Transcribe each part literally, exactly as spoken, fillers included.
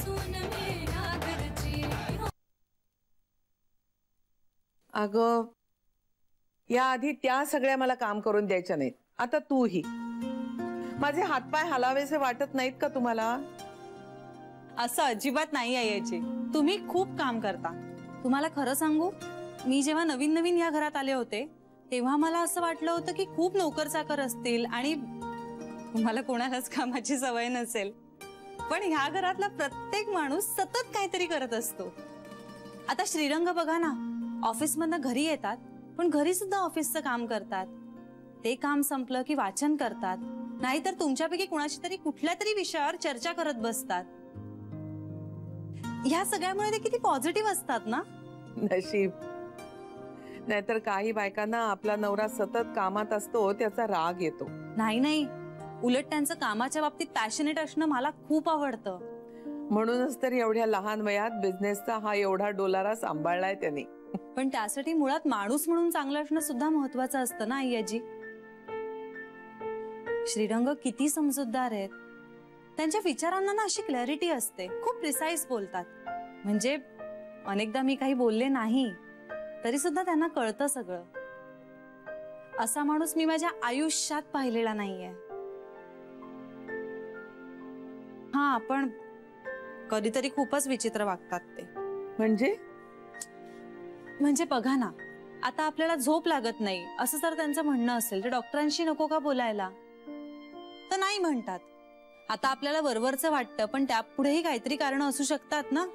अगं या आधी त्या सगळ्या मला काम करून द्यायच्या नाहीत, आता तूही. माझे हातपाय हलावेसे वाटत नाहीत का तुम्हाला? असं अजिबात नाही आहे याची. तुम्ही खूप काम करता. तुम्हाला खरं सांगू, मी जेव्हा नवीन नवीन या घरात आले होते तेव्हा मला असं वाटलं होतं की खूप नोकर चाकर असतील आणि तुम्हाला कोणालाच कामाची सवय नसेल. पण ह्या घरातला प्रत्येक माणूस सतत काहीतरी करत असतो. आता श्रीरंग बघा ना, ऑफिस मधनं घरी येतात पण घरी सुद्धा ऑफिसचं काम करतात. ते काम संपलं की वाचन करतात, नाहीतर तुमच्यापैकी कुणाची तरी कुठल्या तरी विषयावर चर्चा करत बसतात. ह्या सगळ्यामुळे ते किती पॉझिटिव्ह असतात ना. नशीब. नाहीतर काही बायकांना आपला नवरा सतत कामात असतो त्याचा राग येतो. नाही नाही, उलट त्यांचं कामाच्या बाबतीत पॅशनेट असणं मला खूप आवडतं. म्हणूनच तर एवढ्या लहान वयात बिझनेसचा हा एवढा डोलारा सांभाळलाय त्यांनी. पण त्यासाठी मुळात माणूस म्हणून चांगलं असणं सुद्धा महत्वाचं असतं ना आईजी. श्रीरंग किती समजूतदार आहेत. त्यांच्या विचारांना ना अशी क्लॅरिटी असते, खूप प्रिसाइज बोलतात. म्हणजे अनेकदा मी काही बोलले नाही तरी सुद्धा त्यांना कळतं सगळं. असा माणूस मी माझ्या आयुष्यात पाहिलेला नाहीये. हा, पण कधीतरी खूपच विचित्र वागतात ते. म्हणजे म्हणजे बघा ना, आता आपल्याला झोप लागत नाही असं जर त्यांचं म्हणणं असेल तर डॉक्टरांशी नको का बोलायला, तर नाही म्हणतात. आता आपल्याला वरवरचं वाटतं पण त्यापुढेही काहीतरी कारण असू शकतात ना.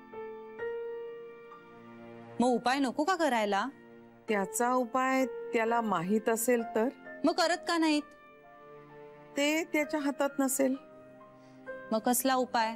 मग उपाय नको का करायला? त्याचा उपाय त्याला माहित असेल तर मग करत का नाहीत? ते त्याच्या हातात नसेल. मग कसला उपाय?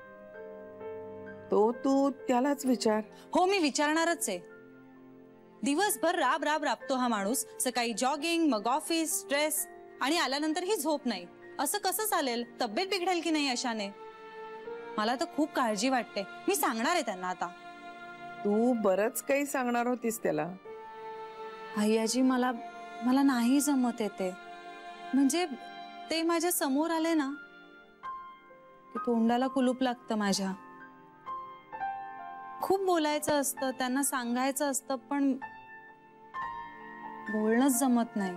तो तू त्यालाच विचार. हो, मी विचारणारच आहे. दिवसभर राब राब राबतो हा माणूस. सकाळी जॉगिंग, मग ऑफिस, स्ट्रेस आणि आल्यानंतर ही झोप नाही. असं कसं चालेल? तब्येत बिघडेल की नाही अशाने? मला तर खूप काळजी वाटते. मी सांगणार आहे त्यांना आता. तू बरच काही सांगणार होतीस त्याला. आईजी, मला मला नाही जमत येते. म्हणजे ते माझ्या समोर आले ना की तोंडाला कुलूप लागतं माझ्या. खूप बोलायचं असतं, त्यांना सांगायचं असतं, पण बोलणंच जमत नाही.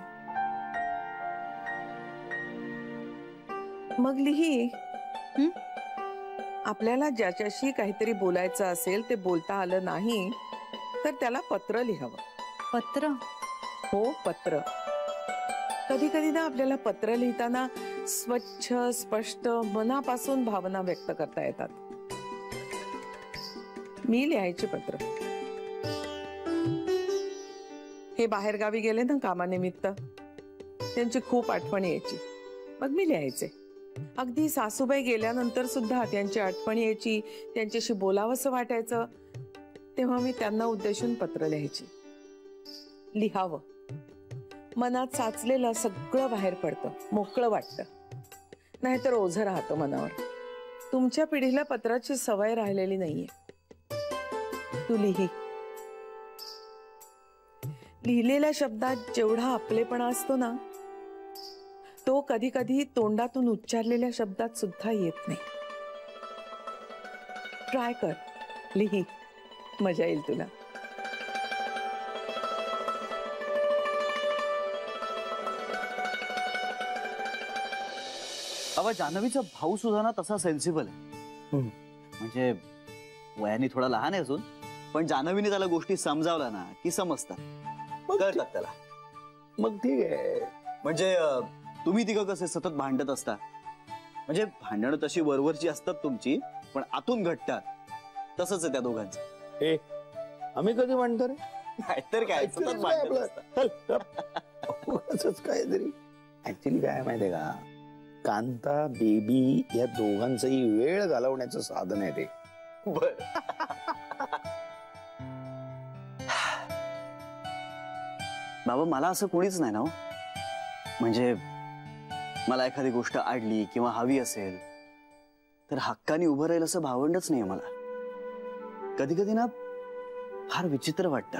मग लिही. आपल्याला ज्याच्याशी काहीतरी बोलायचं असेल ते बोलता आलं नाही तर त्याला पत्र लिहावं. पत्र? हो, पत्र. कधी कधी ना आपल्याला पत्र लिहिताना स्वच्छ स्पष्ट मनापासून भावना व्यक्त करता येतात. मी लिहायचे पत्र. हे बाहेर गावी गेले ना कामानिमित्त, त्यांची खूप आठवण यायची. मग मी लिहायचे. अगदी सासूबाई गेल्यानंतर सुद्धा त्यांची आठवण यायची, त्यांच्याशी बोलावंसं वाटायचं, तेव्हा मी त्यांना उद्देशून पत्र लिहायची. लिहावं. मनात साचलेलं सगळं बाहेर पडतं, मोकळं वाटतं. नाहीतर ओझं राहतं मनावर. तुमच्या पिढीला पत्राची सवय राहिलेली नाहीये. तू लिही. लिहिलेल्या शब्दात जेवढा आपलेपणा असतो ना, तो कधी कधी तोंडातून उच्चारलेल्या शब्दात सुद्धा येत नाही. ट्राय कर, लिही, मजा येईल तुला. अवा, जान्हवीचा भाऊ सुद्धा ना तसा सेन्सिबल आहे. म्हणजे वयाने थोडा लहान आहे अजून, पण जान्हवीने त्याला गोष्टी समजावल्या ना की समजतात, कळतात त्याला. मग ठीक आहे. म्हणजे तुम्ही तिघं कसे सतत भांडत असता, म्हणजे भांडणं तशी वरवरची असतात तुमची, पण आतून घटतात. तसंच आहे त्या दोघांचं. ए, आम्ही कधी भांडतो रे? नाहीतर काय, सतत भांडत असतात. काहीतरी ऍक्च्युली काय माहितीये का, कांता बेबी या दोघांचंही वेळ घालवण्याचं साधन आहे ते. बर. बाबा, मला असं कोणीच नाही ना. म्हणजे मला एखादी गोष्ट आडली किंवा हवी असेल तर हक्काने उभं राहील असं भावंडच नाही मला. कधी कधी ना फार विचित्र वाटतं,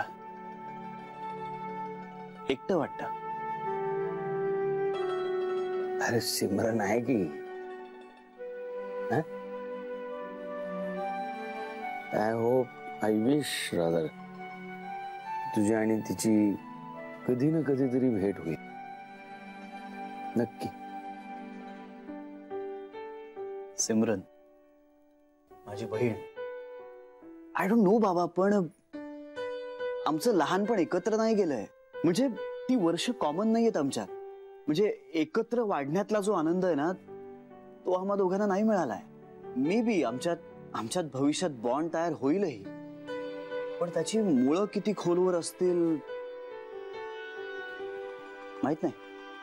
एकटं वाटतं. अरे सिमरन आहे की, I hope I wish rather तुझी आणि तिची कधी ना कधीतरी भेट होईल. नक्की. सिमरन माझी बहीण. आय डोंट नो बाबा, पण आमचं लहानपण एकत्र नाही गेलंय. म्हणजे ती वर्ष कॉमन नाहीयेत आमच्यात. म्हणजे एकत्र वाढण्यातला जो आनंद आहे ना, तो आम्हा दोघांना नाही मिळालाय. मे बी आमच्यात आमच्यात भविष्यात बॉन्ड तयार होईलही, पण त्याची मुळं किती खोलवर असतील माहित नाही.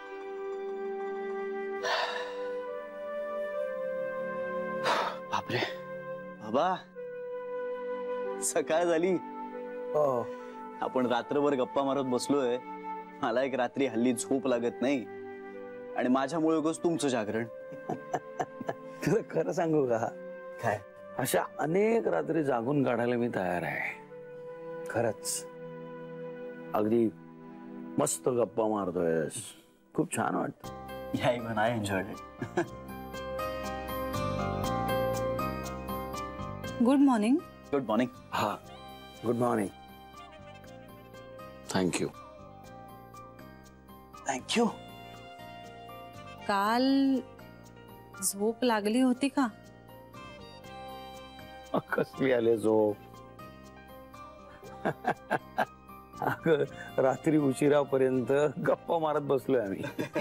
बापरे बाबा, सकाळ झाली. आपण रात्रभर गप्पा मारत बसलोय. मला एक रात्री हल्ली झोप लागत नाही आणि माझ्यामुळे उगाच तुमचं जागरण. तुला खरं सांगू का, काय अशा अनेक रात्री जागून काढायला मी तयार आहे. खरंच अगदी मस्त गप्पा मारतोयस. खूप छान वाटत. Yeah even I enjoyed it. Good morning. Good morning. हा, गुड मॉर्निंग. थँक्यू. थँक्यू. काल झोप लागली होती का? कसली आले झोप. अगं, रात्री उशिरापर्यंत गप्पा मारत बसलोय आम्ही.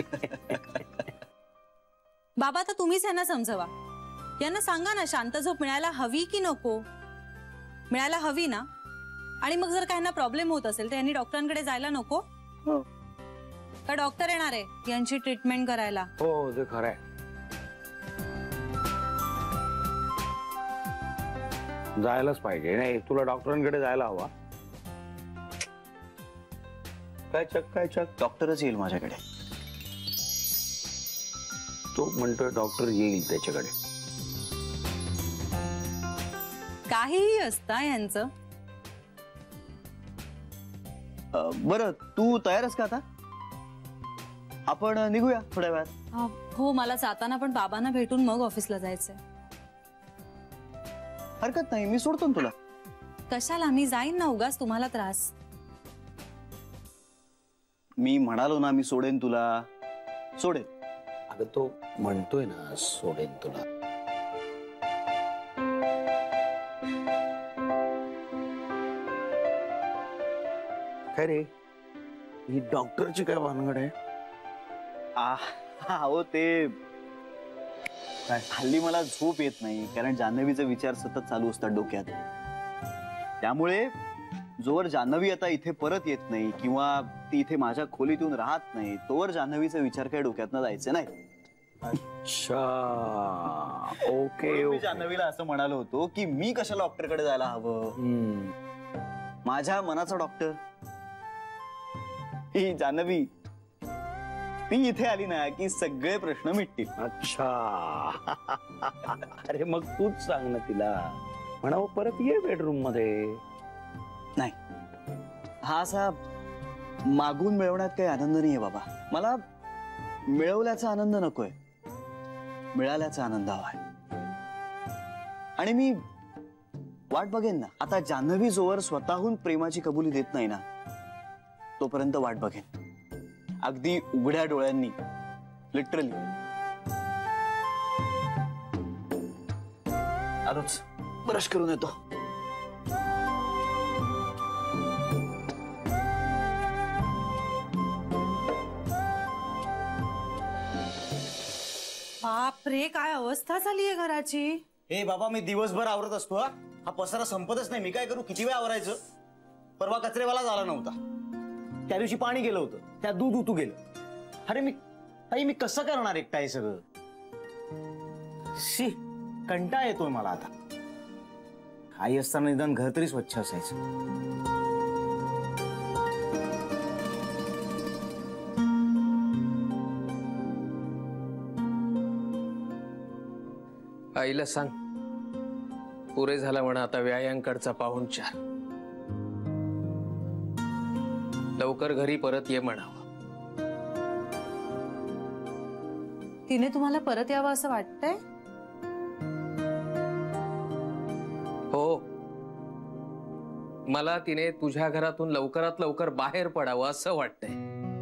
बाबा, आता तुम्हीच यांना समजवा. यांना सांगा ना, शांत झोप मिळायला हवी की नको. मिळायला हवी ना. आणि मग जर काही प्रॉब्लेम होत असेल तर यांनी डॉक्टरांकडे जायला नको का? डॉक्टर येणार आहे यांची ट्रीटमेंट करायला. हो, ते खरं आहे. जायलाच पाहिजे. नाही, तुला डॉक्टरांकडे जायला हवा. काय चक काय चक डॉक्टरच येईल माझ्याकडे. तो म्हणतोय डॉक्टर येईल त्याच्याकडे. काहीही असता यांचं. बरं, तू तयारच का आता? आपण निघूया थोड्या वेळात. अ, हो, मला जाताना पण बाबांना भेटून मग ऑफिसला जायचंय. हरकत नाही, मी सोडतो ना तुला. कशाला? मी जाईन ना, उगाच तुम्हाला त्रास. मी म्हणालो ना, मी सोडेन तुला. सोडेन. अगं, तो म्हणतोय ना सोडेन तुला. काय रे, ही डॉक्टरची काय भानगड आहे? हो, ते हल्ली मला झोप येत नाही, कारण जान्हवीचा विचार सतत चालू असतात डोक्यात. त्यामुळे जोवर जान्हवी आता इथे परत येत नाही किंवा ती इथे माझ्या खोलीत येऊन राहत नाही, तोवर जान्हवीचा विचार काही डोक्यातनं जायचे नाही. अच्छा, ओके. मी जान्हवीला असं म्हणालो होतो की मी कशाला डॉक्टरकडे जायला हवं. माझ्या मनाचा डॉक्टर ही जान्हवी. ती इथे आली ना की सगळे प्रश्न मिटतील. अच्छा. अरे मग तूच सांग ना तिला, म्हणावं परत ये बेडरूम मध्ये. नाही, हा असा मागून मिळवण्यात काही आनंद नाहीये बाबा. मला मिळवल्याचा आनंद नकोय, मिळाल्याचा आनंद हवाय. आणि मी वाट बघेन ना. आता जान्हवी जोवर स्वतःहून प्रेमाची कबुली देत नाही ना, तोपर्यंत वाट बघेन. अगदी उघड्या डोळ्यांनी, लिटरली. आलोच, ब्रश करून येतो. बापरे, काय अवस्था झालीये घराची. हे बाबा, मी दिवसभर आवरत असतो. हा हा पसारा संपतच नाही. मी काय करू? किती वेळ आवरायचं? परवा कचरेवाला झाला नव्हता. त्या दिवशी पाणी गेलं होतं, त्या दूध उतू गेलं. अरे मी ताई, मी कसं करणार एकटा हे सगळं? शी, कंटाळा येतोय मला आता. काही असताना निदान घर तरी स्वच्छ असायचं. आईला सांग, पुरे झाला म्हणा आता व्यायांकडचा पाहुणचार. लवकर घरी परत ये म्हणावं. तिने तुम्हाला परत यावं असं वाटतंय? हो, मला तिने तुझ्या घरातून लवकरात लवकर बाहेर पडावं असं वाटतंय.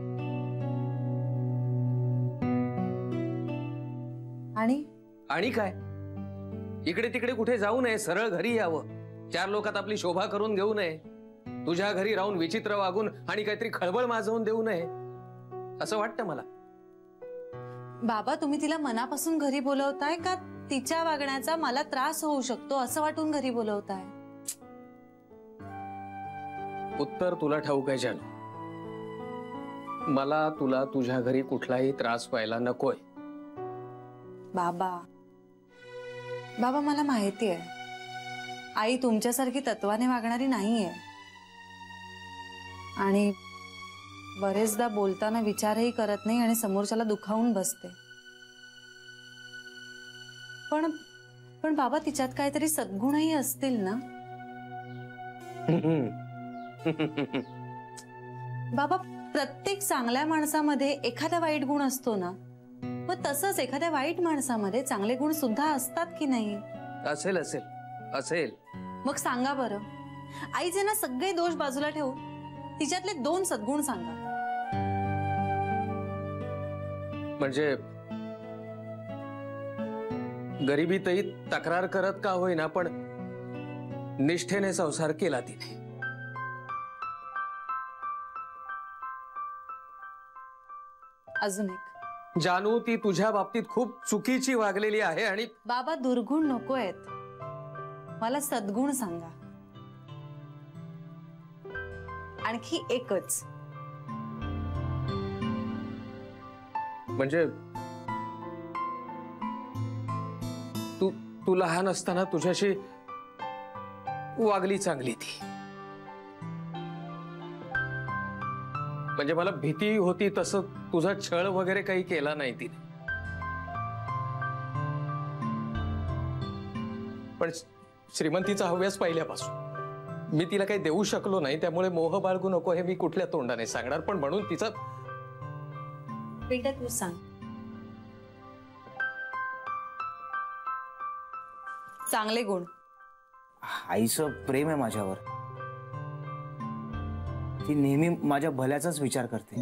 आणि आणि काय, इकडे तिकडे कुठे जाऊ नये, सरळ घरी यावं, चार लोकात आपली शोभा करून घेऊ नये, तुझ्या घरी राहून विचित्र वागून आणि काहीतरी खळबळ माजवून देऊ नये असं वाटतं मला. बाबा, तुम्ही तिला मनापासून घरी बोलवताय का तिच्या वागण्याचा मला त्रास होऊ शकतो असं वाटून घरी बोलवताय? उत्तर तुला ठाऊक आहे जानू. मला तुला तुझ्या घरी कुठलाही त्रास व्हायला नकोय. बाबा बाबा मला माहिती आहे आई तुमच्यासारखी तत्वाने वागणारी नाहीये आणि बरेचदा बोलताना विचारही करत नाही आणि समोरच्याला दुखावून बसते. पण पण बाबा तिच्यात काहीतरी सद्गुणही असतील ना? बाबा, प्रत्येक चांगल्या माणसामध्ये एखादा वाईट गुण असतो ना, मग तसंच एखाद्या वाईट माणसामध्ये चांगले गुण सुद्धा असतात की नाही? असेल असेल असेल. मग सांगा बरं, आईचे ना सगळे दोष बाजूला ठेवून तिच्यातले दोन सद्गुण सांगा. म्हणजे गरिबीतही तक्रार करत का होईना पण निष्ठेने संसार केला तिने. अजून एक, जानू, ती तुझ्या बाबतीत खूप चुकीची वागलेली आहे आणि बाबा दुर्गुण नको आहेत, मला सद्गुण सांगा. आणखी एकच. म्हणजे तू तू लहान असताना तुझ्याशी वागली चांगली ती. म्हणजे मला भीती होती तसं तुझा छळ वगैरे काही केला नाही तिने. पण श्रीमंतीचा हव्यास पहिल्यापासून मी तिला काही देऊ शकलो नाही, त्यामुळे मोह बाळगू नको हे मी कुठल्या तोंडाने सांगणार. पण म्हणून तिचा बेटा तू सांग. चांगले गुण. आईचं प्रेम आहे माझ्यावर. ती नेहमी माझ्या भल्याचाच विचार करते.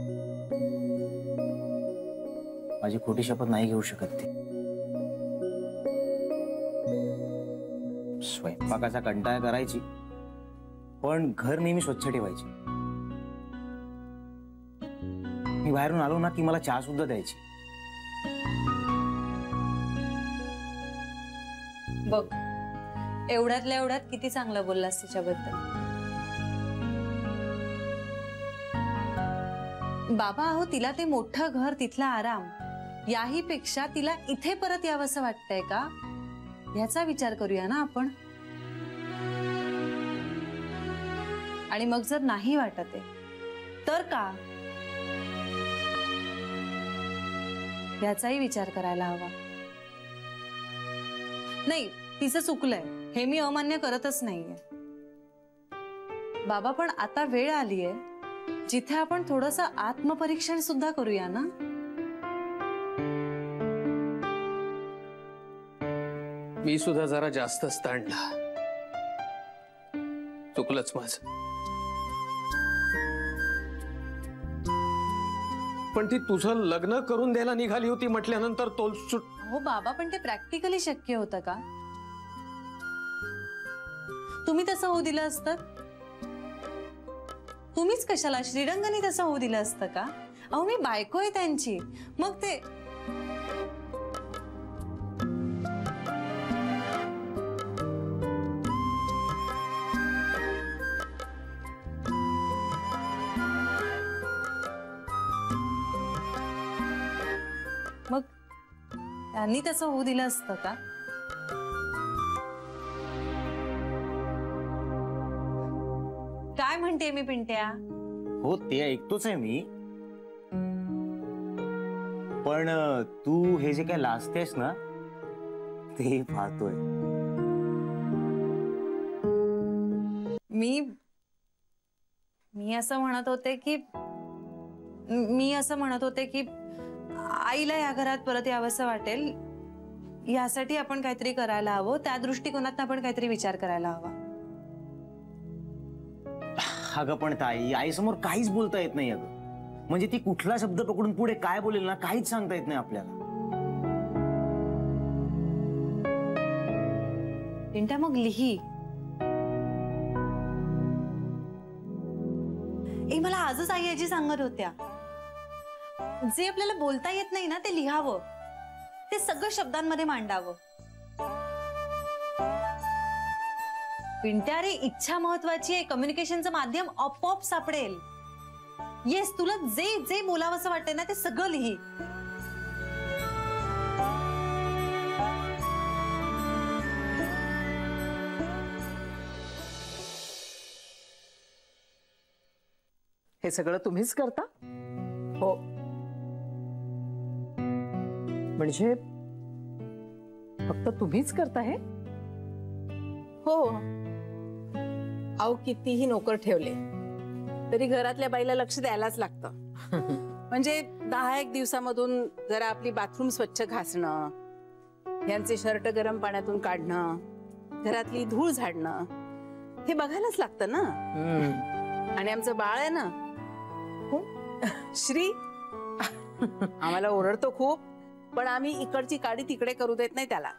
माझी खोटी शपथ नाही घेऊ शकत ती. स्वयंपाकाचा कंटाळा करायची पण घर नेहमी स्वच्छ ठेवायची. मी बाहेरून आलो ना की मला चहा सुद्धा द्यायची. बघ, एवढ्यातल्या एवढ्यात किती चांगलं बोललास तिच्याबद्दल. बाबा, अहो तिला ते मोठं घर, तिथला आराम, याही पेक्षा तिला इथे परत यावंसं वाटतंय का याचा विचार करूया ना आपण. आणि मग जर नाही वाटत आहे तर का, याचाही विचार करायला हवा. नाही, तिचं चुकलंय हे मी अमान्य करतच नाहीये बाबा, पण आता वेळ आलीये जिथे आपण थोडंसं आत्मपरीक्षण सुद्धा करूया ना. मी सुद्धा जरा जास्तच ताणला. चुकलंच माझं. पण ती तुझं लग्न करून द्यायला निघाली होती म्हटल्यानंतर तोल सुट. हो बाबा, पण ते प्रॅक्टिकली शक्य होतं का? तुम्ही तसं होऊ दिलं असतं? तुम्हीच कशाला, श्रीरंगाने तसं होऊ दिलं असतं का? अहो मी बायको आहे त्यांची. मग ते मग त्यांनी तसं होऊ दिलं असतं का? काय म्हणते मी पिंट्या? हो ते ऐकतोच आहे मी. पण तू हे जे काय लाजतेस ना ते पाहतोय मी. मी असं म्हणत होते की मी असं म्हणत होते की आईला या घरात परत यावंसं वाटेल यासाठी आपण काहीतरी करायला हवं. त्या दृष्टिकोनात आपण काहीतरी विचार करायला हवा. अगं पण ताई, आईसमोर काहीच बोलता येत नाही अगं. म्हणजे ती कुठला शब्द पकडून पुढे काय बोलेल ना काहीच सांगता येत नाही आपल्याला. पिंट्या मग लिही. ए मला आजच आई आजी सांगत होत्या, जे आपल्याला बोलता येत नाही ना ते लिहावं, ते सगळं शब्दांमध्ये मांडावं. पिंट्या रे, इच्छा महत्वाची आहे. कम्युनिकेशनचं माध्यम आपोआप सापडेल. येस, तुला जे जे बोलावंसं वाटतंय ना ते सगळं लिही. हे सगळं तुम्हीच करता? हो. म्हणजे फक्त तुम्हीच करता हे? हो. अहो, कितीही नोकर ठेवले तरी घरातल्या बाईला लक्ष द्यायलाच लागतं. म्हणजे दहा एक दिवसामधून जरा आपली बाथरूम स्वच्छ घासणं, यांचे शर्ट गरम पाण्यातून काढणं, घरातली धूळ झाडणं, हे बघायलाच लागतं ना. आणि आमचं बाळ आहे ना श्री, आम्हाला ओरडतो खूप, पण आम्ही इकडची काडी तिकडे करू देत नाही त्याला.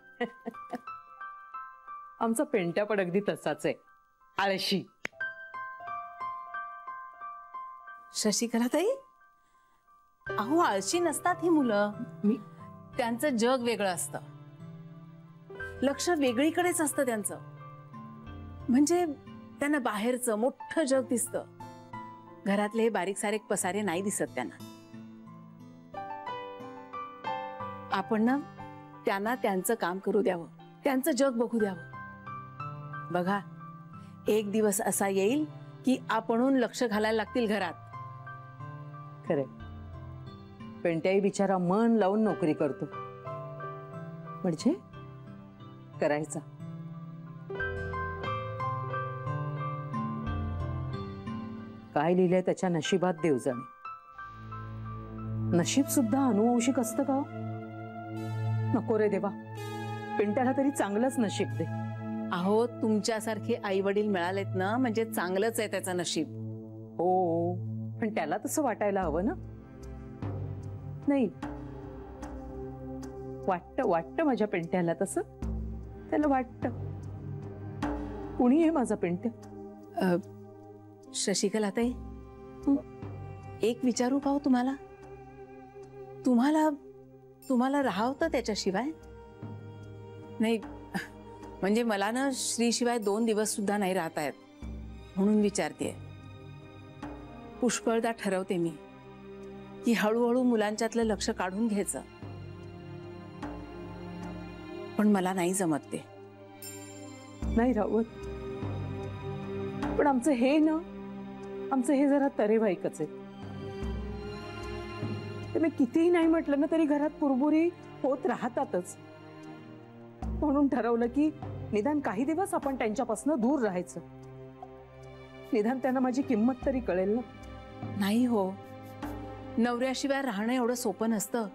आमचा पेंट्या पण अगदी तसाच आहे, आळशी. शशिकला ताई, अहो आळशी नसतात ही मुलं. त्यांचं जग वेगळं असतं, लक्ष वेगळीकडेच असतं त्यांचं. म्हणजे त्यांना बाहेरचं मोठं जग दिसतं, घरातले बारीक सारीक पसारे नाही दिसत त्यांना. आपण ना त्यांना त्यांचं काम करू द्यावं, त्यांचं जग बघू द्यावं. बघा, एक दिवस असा येईल की आपणहून लक्ष घालायला लागतील घरात. खरे, पेंट्याही बिचारा मन लावून नोकरी करतो, म्हणजे करायचा. काय लिहिलंय त्याच्या नशिबात देव जाणे. नशीब सुद्धा अनुवंशिक असतं का? नको रे देवा, पेंट्याला तरी चांगलंच नशीब दे. अहो, तुमच्यासारखे आई वडील मिळालेत ना म्हणजे चांगलंच आहे त्याचं नशीब. हो, पण त्याला तसं वाटायला हवं ना. नाही, वाटत वाटत माझ्या पेंट्याला तसं. त्याला वाटत कुणी आहे माझा पेंट्या. शशिकला ताई, एक विचारू का हो तुम्हाला? तुम्हाला तुम्हाला राहावतं त्याच्याशिवाय? नाही, म्हणजे मला ना श्रीशिवाय दोन दिवस सुद्धा नाही राहता येत, म्हणून विचारते. पुष्कळदा ठरवते मी की हळूहळू मुलांच्यातलं लक्ष काढून घ्यायचं, पण मला नाही जमत ते. नाही राहत. पण आमचं हे ना, आमचं हे जरा तरेवाईकच आहे. ते मी कितीही नाही म्हटलं ना तरी घरात पुरबुरी होत राहतातच. म्हणून ठरवलं की निदान काही दिवस आपण त्यांच्यापासून दूर राहायचं. निदान त्यांना माझी किंमत तरी कळेल ना. नाही हो, नवऱ्याशिवाय राहणं एवढं सोपं नसतं.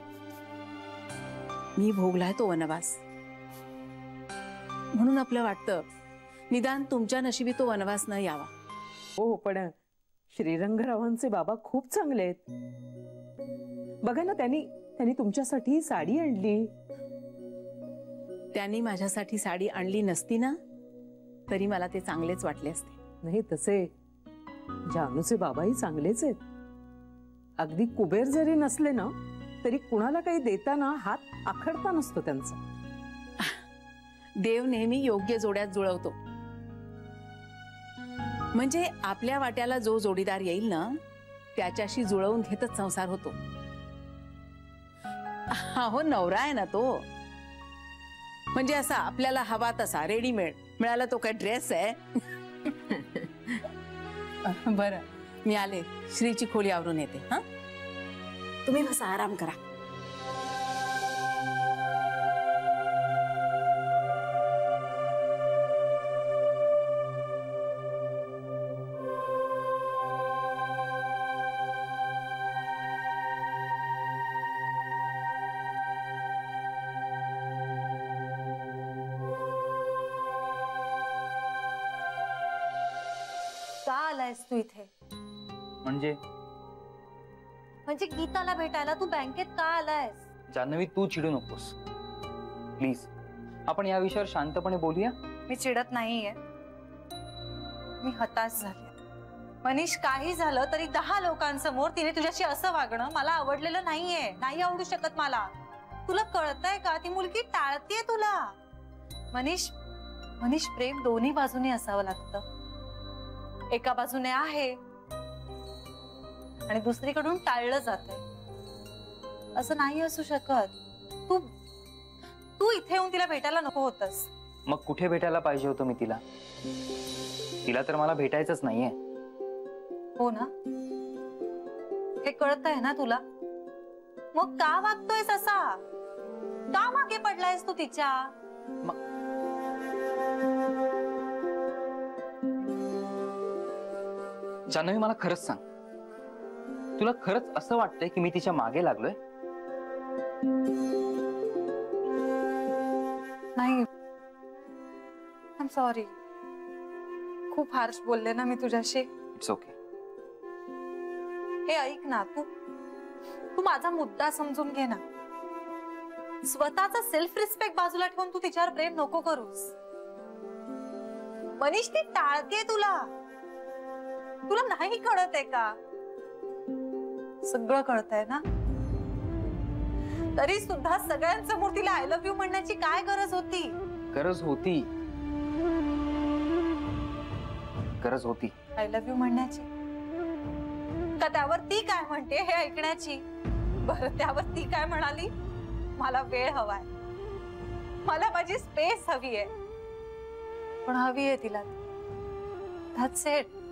मी भोगलाय तो वनवास, म्हणून आपलं वाटतं निदान तुमच्या नशिबी तो वनवास न यावा. हो, पण श्रीरंगरावांचे बाबा खूप चांगले आहेत. बघा ना, त्यांनी त्यांनी तुमच्यासाठी साडी आणली. त्यांनी माझ्यासाठी साडी आणली नसती ना तरी मला ते चांगलेच वाटले असते. नाही, तसे जानूचे बाबाही चांगलेच आहेत. अगदी कुबेर जरी नसले ना तरी कुणाला काही देताना हात आखडता नसतो त्यांचा. देव नेहमी योग्य जोड्यात जुळवतो. म्हणजे आपल्या वाट्याला जो जोडीदार येईल ना त्याच्याशी जुळवून घेतच संसार होतो. हो, नवरा आहे ना तो, म्हणजे असा आपल्याला हवा तसा रेडीमेड मिळाला तो काय ड्रेस आहे. बरं, मी आले, श्रीची खोली आवरून येते. हा, तुम्ही बस आराम करा. का आलाय आलायस तू इथे? म्हणजे म्हणजे गीताला भेटायला तू बँकेत का आलायस? जान्हवी, तू चिडू नकोस प्लीज. आपण या विषयावर शांतपणे बोलूया. मी चिडत नाहीये, मी हताश झाले. मनीष, काही झालं तरी दहा लोकांसमोर तिने तुझ्याशी असं वागणं मला आवडलेलं नाहीये, नाही आवडू शकत मला. तुला कळतंय का? ती मुलगी टाळतीये तुला. मनीष, मनीष प्रेम दोन्ही बाजूने असावं लागतं. एका बाजूने आहे आणि दुसरीकडून टाळलं जातंय. असं नाही असू शकत. तू तू इथे येऊन तिला भेटायला नको होतस. मग कुठे भेटायला पाहिजे होतं मी तिला? तिला तर मला भेटायचंच नाहीये. हो ना, हे कळतंय ना तुला? मग का वागतोयस असा? का मागे पडलायस तू तिच्या? जान्हवी, मला खरंच सांग, तुला खरंच असं वाटतंय की मी तिच्या मागे लागलोय? नाही, आय एम सॉरी. खूप हार्श बोलले ना मी तुझ्याशी. It's okay. हे ऐक ना, तू तू माझा मुद्दा समजून घे ना. स्वतःचा सेल्फ रिस्पेक्ट बाजूला ठेवून तू तिच्यावर प्रेम नको करूस. मनीष, ती टाळते तुला. तुला नाही कळत आहे का? सगळं कळतंय ना? तरी सुद्धा सगळ्यांसमोर तिला आय लव्ह यू म्हणण्याची काय गरज होती? गरज होती गरज होती आय लव्ह यू म्हणण्याची का त्यावर ती काय म्हणते हे ऐकण्याची? बरं, त्यावर ती काय म्हणाली? मला वेळ हवाय, मला माझी स्पेस हवी आहे. पण हवी आहे तिला. That's it.